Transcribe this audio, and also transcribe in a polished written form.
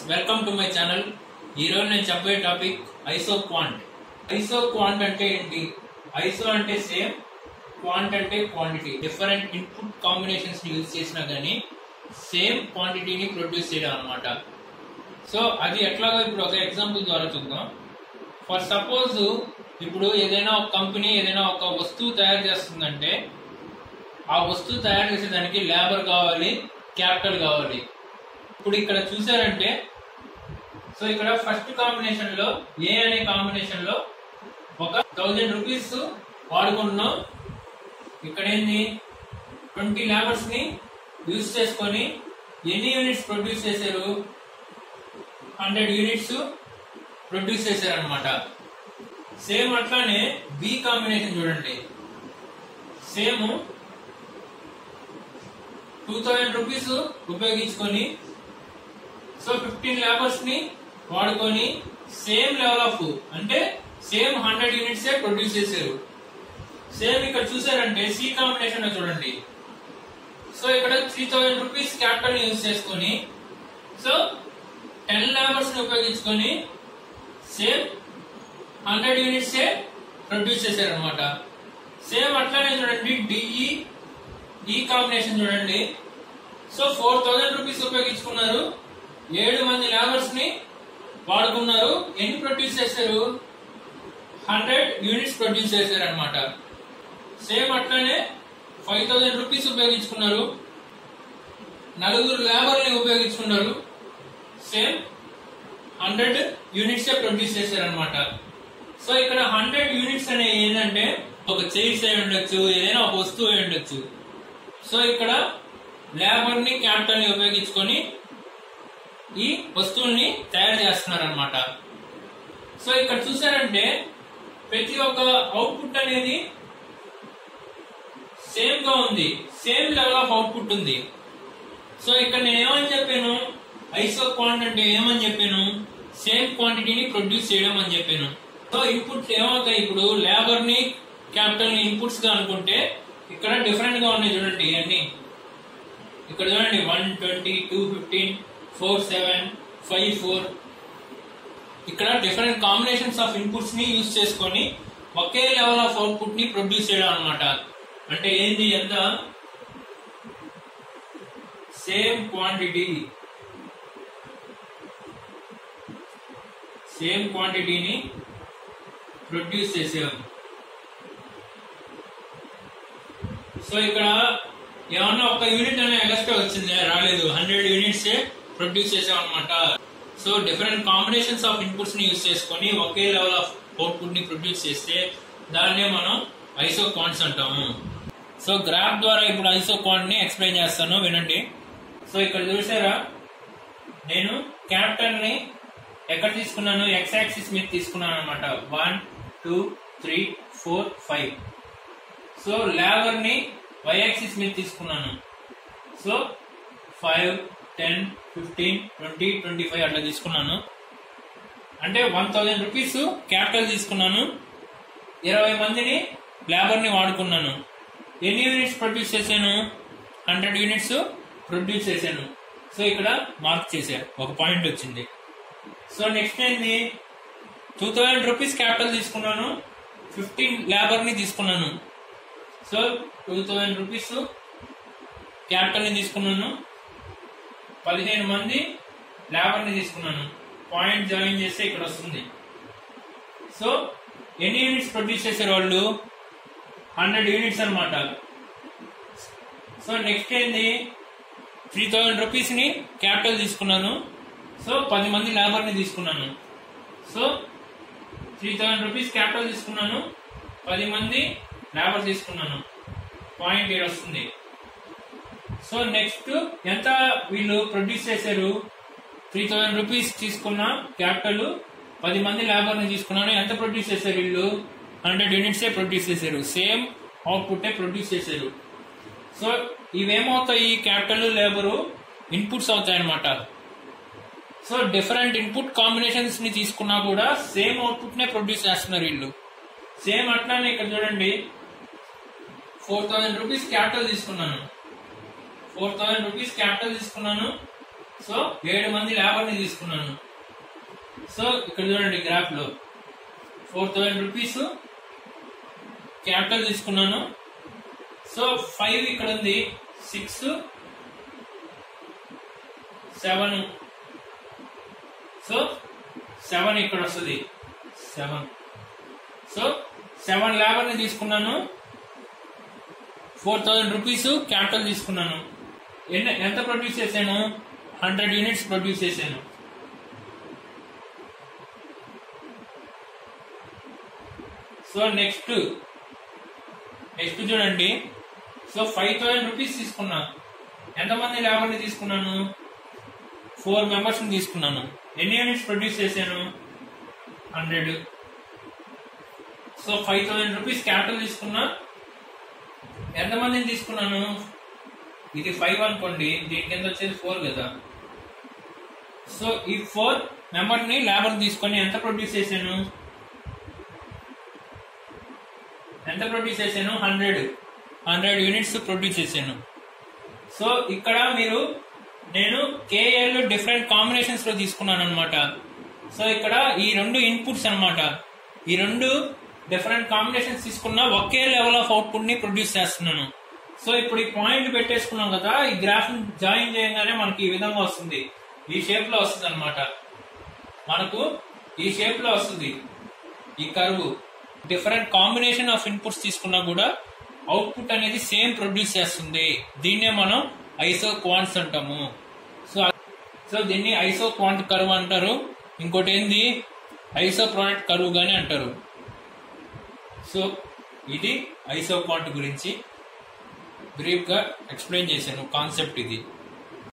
Welcome to my channel. ఈరోజు నేను చెప్పే topic iso quant. Iso quant అంటే ఏంటి? ఐసో అంటే సేమ్, క్వాంట్ అంటే క్వాంటిటీ. డిఫరెంట్ ఇన్పుట్ కాంబినేషన్స్ ని యూజ్ చేసినా కానీ సేమ్ క్వాంటిటీని ప్రొడ్యూస్ చేయడం అనమాట. సో అది ఎట్లాగో ఇప్పుడు ఒక ఎగ్జాంపుల్ ద్వారా చూద్దాం. ఫర్ సపోజ్ ఇప్పుడు ఏదైనా ఒక కంపెనీ ఏదైనా ఒక వస్తువు తయారు చేస్తుందంటే ఆ వస్తువు తయారు చేసేదానికి లేబర్ కావాలి, క్యాపిటల్ కావాలి. ఇప్పుడు ఇక్కడ చూసారంటే సో ఇక్కడ ఫస్ట్ కాంబినేషన్ లో ఏ అనే కాంబినేషన్ లో ఒక 1000 రూపీస్ వాడుకుంటున్నాం. ఇక్కడ ఏంది 20 లేబర్స్ ని యూజ్ చేసుకొని ఎన్ని యూనిట్స్ ప్రొడ్యూస్ చేశారు? 100 యూనిట్స్ ప్రొడ్యూస్ చేశారు అనమాట. సేమ్ అట్లానే బి కాంబినేషన్ చూడండి. సేమ్ 2000 రూపీస్ ఉపయోగించుకొని సో 15 లేబర్స్ ని వాడుకొని సేమ్ లెవెల్ ఆఫ్ అంటే సేమ్ 100 యూనిట్స్ ప్రొడ్యూస్ చేశారు. సేమ్ ఇక్కడ చూసారంటే సి కాంబినేషన్ లో చూడండి. సో ఇక్కడ 3000 రూపీస్ క్యాపిటల్ ని యూజ్ చేసుకొని సో 10 లేబర్స్ ని ఉపయోగించుకొని సేమ్ 100 యూనిట్స్ ప్రొడ్యూస్ చేశారు అనమాట. సేమ్ అట్లానే చూడండి డిఈ ఈ కాంబినేషన్ చూడండి. సో 4000 రూపీస్ ఉపయోగించుకున్నారు, 7 మంది లేబర్స్ ని వాడుకున్నారు, ఎన్ని ప్రొడ్యూస్ చేశారు? 100 యూనిట్స్ ప్రొడ్యూస్ చేశారు అనమాట. సేమ్ అట్లానే 5000 రూపీస్ ఉపయోగించుకున్నారు, 4 లేబర్ని ఉపయోగించుకున్నారు, సేమ్ 100 యూనిట్స్ ప్రొడ్యూస్ చేశారు అనమాట. సో ఇక్కడ 100 యూనిట్స్ అనేవి ఏంటంటే ఒక చైర్స్ అయి ఉండొచ్చు, ఏదైనా ఒక వస్తువు అయి ఉండొచ్చు. సో ఇక్కడ లేబర్ ని క్యాపిటల్ ని ఉపయోగించుకొని ఈ వస్తువుల్ని తయారు చేస్తున్నారు అనమాట. సో ఇక్కడ చూసారంటే ప్రతి ఒక్క అవుట్పుట్ అనేది సేమ్ గా ఉంది, సేమ్ లెవెల్ ఆఫ్ అవుట్పుట్ ఉంది. సో ఇక్కడ నేను ఏమని చెప్పాను? ఐసో క్వాంట్ అంటే ఏమని చెప్పాను? సేమ్ క్వాంటిటీని ప్రొడ్యూస్ చేయడం అని చెప్పాను. సో ఇన్పుట్స్ ఏమవుతాయి? ఇప్పుడు లేబర్ ని క్యాపిటల్ ని ఇన్పుట్స్ గా అనుకుంటే ఇక్కడ డిఫరెంట్ గా ఉన్నాయి చూడండి. అన్ని ఇక్కడ చూడండి 120, 215, 47, 54. ఇక్కడ డిఫరెంట్ కాంబినేషన్స్ ఆఫ్ ఇన్పుట్స్ ని యూజ్ చేసుకొని ఒకే లెవెల్ ఆఫ్ అవుట్పుట్ ని ప్రొడ్యూస్ చేయడం అనమాట. అంటే ఏంది? ఎంత సేమ్ క్వాంటిటీని ప్రొడ్యూస్ చేసాం. సో ఇక్కడ ఏమన్నా ఒక యూనిట్ అనే ఎక్స్ట్రా వచ్చింది, రాలేదు. 100 యూనిట్స్ ప్రొడ్యూస్ చేసాం అనమాట. So different combinations of inputs ని యూజ్ చేసుకొని ఒకే లెవెల్ ఆఫ్ అవుట్పుట్ ని ప్రొడ్యూస్ చేస్తే దాన్నే మనం ఐసో క్వాంట్స్ అంటాము. సో గ్రాఫ్ ద్వారా ఇప్పుడు ఐసో క్వాంట్ ని ఎక్స్ప్లెయిన్ చేస్తాను, వినండి. సో ఇక్కడ చూసారా, నేను క్యాపిటల్ ని ఎక్కడ తీసుకున్నాను? ఎక్స్ యాక్సిస్ మీద తీసుకున్నాను అనమాట. 1, 2, 3, 4, 5. సో లేబర్ ని వై యాక్సిస్ మీద తీసుకున్నాను. సో 5, 10, 15, 20, 25 అట్లా తీసుకున్నాను. అంటే 1000 రూపీస్ క్యాపిటల్ తీసుకున్నాను, 20 మందిని లేబర్ ని వాడుకున్నాను. ఎన్ని యూనిట్స్ ప్రొడ్యూస్ చేశాను? 100 యూనిట్స్ ప్రొడ్యూస్ చేశాను. సో ఇక్కడ మార్క్ చేశాను, ఒక పాయింట్ వచ్చింది. సో నెక్స్ట్ ఏంది? 2000 రూపీస్ క్యాపిటల్ తీసుకున్నాను, 15 లేబర్ ని తీసుకున్నాను. సో 2000 రూపీస్ క్యాపిటల్ ని తీసుకున్నాను, 15 మంది లేబర్ ని తీసుకున్నాను. పాయింట్ జాయిన్ చేస్తే ఇక్కడ వస్తుంది. సో ఎన్ని యూనిట్స్ ప్రొడ్యూస్ చేశారు వాళ్ళు? 100 యూనిట్స్ అనమాట. సో నెక్స్ట్ ఏంది? 3000 రూపీస్ ని క్యాపిటల్ తీసుకున్నాను, సో 10 మంది లేబర్ ని తీసుకున్నాను. సో 3000 రూపీస్ క్యాపిటల్ తీసుకున్నాను, 10 మంది లేబర్ తీసుకున్నాను. పాయింట్ 7 వస్తుంది. సో నెక్స్ట్ ఎంత వీళ్ళు ప్రొడ్యూస్ చేశారు? 3000 రూపీస్ తీసుకున్న క్యాపిటల్, 10 మంది లేబర్ ని తీసుకున్నాను. ఎంత ప్రొడ్యూస్ చేశారు వీళ్ళు? 100 యూనిట్స్ ప్రొడ్యూస్ చేశారు, సేమ్ అవుట్పుట్ ప్రొడ్యూస్ చేశారు. సో ఇవేమవుతాయి? క్యాపిటల్, లేబరు ఇన్పుట్స్ అవుతాయి అనమాట. సో డిఫరెంట్ ఇన్పుట్ కాంబినేషన్స్ ని తీసుకున్నా కూడా సేమ్ అవుట్పుట్ నే ప్రొడ్యూస్ చేస్తున్నారు వీళ్ళు. సేమ్ అట్లానే ఇక్కడ చూడండి, 4000 రూపీస్ క్యాపిటల్ తీసుకున్నాను, 4000 రూపీస్ క్యాపిటల్ తీసుకున్నాను, సో 7 మంది లేబర్ని తీసుకున్నాను. సో ఇక్కడ చూడండి గ్రాఫ్ లో 4000 రూపీస్ క్యాపిటల్ తీసుకున్నాను. సో 5 ఇక్కడ ఉంది, 6 7, సో 7 ఇక్కడ వస్తుంది 7. సో 7 లేబర్ని తీసుకున్నాను, 4000 రూపీస్ క్యాపిటల్ తీసుకున్నాను. ఎంత ప్రొడ్యూస్ చేశాను? 100 యూనిట్స్ ప్రొడ్యూస్ చేశాను. సో నెక్స్ట్ చూడండి. సో 5000 రూపీస్ తీసుకున్నా. ఎంతమంది లేబర్ని తీసుకున్నాను? 4 మెంబర్స్ ని తీసుకున్నాను. ఎన్ని యూనిట్స్ ప్రొడ్యూస్ చేశాను? 100. సో 5000 రూపీస్ క్యాపిటల్ తీసుకున్నా. ఎంతమందిని తీసుకున్నాను? ఇది 5 అనుకోండి, దీని కింద వచ్చేది 4 కదా. సో ఈ 4 మెంబర్ ని లేబర్ తీసుకొని ఎంత ప్రొడ్యూస్ చేశాను? 100 యూనిట్స్ ప్రొడ్యూస్ చేశాను. సో ఇక్కడ నేను కేఎల్ డిఫరెంట్ కాంబినేషన్స్ లో తీసుకున్నాను అనమాట. సో ఇక్కడ ఈ 2 ఇన్పుట్స్ అనమాట. ఈ 2 డిఫరెంట్ కాంబినేషన్స్ తీసుకున్నా ఒకే లెవెల్ ఆఫ్ అవుట్పుట్ ని ప్రొడ్యూస్ చేస్తున్నాను. సో ఇప్పుడు ఈ పాయింట్ పెట్టేసుకున్నాం కదా, ఈ గ్రాఫ్ జాయిన్ చేయగానే మనకి ఈ విధంగా వస్తుంది. ఈ షేప్ లో వస్తుంది అనమాట. మనకు ఈ షేప్ లో వస్తుంది ఈ curve. Different combination of inputs తీసుకున్నా కూడా అవుట్పుట్ అనేది సేమ్ ప్రొడ్యూస్ చేస్తుంది. దీన్నే మనం ఐసో క్వాంట్స్ అంటాము. సో దీన్ని ఐసో క్వాంట్ కర్వ్ అంటారు. ఇంకోటి ఏంది ఐసో ప్రోడక్ట్ కర్వ్ గానే అంటారు. సో ఇది ఐసో క్వాంట్ గురించి బ్రీఫ్ గా ఎక్స్ప్లెయిన్ చేశాను. కాన్సెప్ట్ ఇది.